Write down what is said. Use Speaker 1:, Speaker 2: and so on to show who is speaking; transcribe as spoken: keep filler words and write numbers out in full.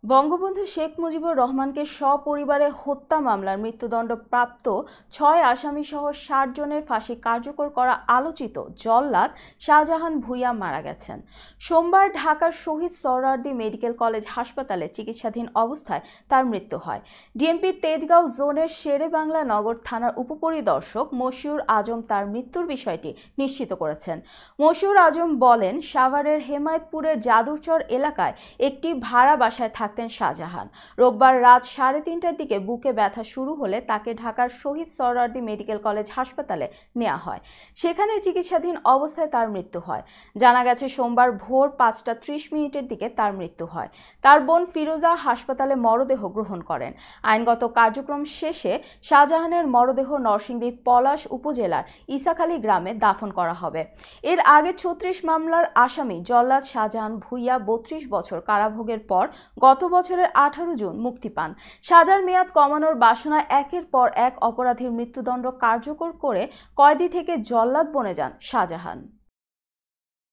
Speaker 1: বঙ্গবন্ধু শেখ মুজিবুর রহমানকে সপরিবারে হত্যা মামলার মৃত্যুদণ্ডপ্রাপ্ত ছয় আসামিসহ ষাট জনের ফাঁসি কার্যকর করা আলোচিত জল্লাদ শাহজাহান ভূঁইয়া মারা গেছেন। সোমবার ঢাকার শহীদ সোহরাওয়ার্দী মেডিকেল কলেজ হাসপাতালে চিকিৎসাধীন অবস্থায় তার মৃত্যু হয়। ডিএমপির তেজগাঁও জোনের শেরেবাংলা নগর থানার উপপরিদর্শক মশিউর আজম তার মৃত্যুর বিষয়টি নিশ্চিত করেছেন। মশিউর আজম বলেন, সাভারের হেমায়েতপুরের যাদুরচর এলাকায় একটি ভাড়া বাসায় থাকতেন শাহজাহান। রোববার রাত সাড়ে তিনটার দিকে বুকে ব্যথা শুরু হলে তাকে ঢাকার শহীদ সোহরাওয়ার্দী মেডিকেল কলেজ হাসপাতালে নেওয়া হয়। সেখানে চিকিৎসাধীন অবস্থায় তার মৃত্যু হয়। জানা গেছে, সোমবার ভোর পাঁচটা ত্রিশ মিনিটের দিকে তার মৃত্যু হয়। তার বোন ফিরোজা হাসপাতালে মরদেহ গ্রহণ করেন। আইনগত কার্যক্রম শেষে শাহজাহানের মরদেহ নরসিংদী পলাশ উপজেলার ইসাখালী গ্রামে দাফন করা হবে। এর আগে ছত্রিশ মামলার আসামি জল্লাদ শাহজাহান ভূঁইয়া বত্রিশ বছর কারাভোগের পর গত বছরের আঠারো জুন মুক্তি পান। সাজার মেয়াদ কমানোর বাসনায় একের পর এক অপরাধীর মৃত্যুদণ্ড কার্যকর করে কয়েদি থেকে জল্লাদ বনে যান শাহজাহান।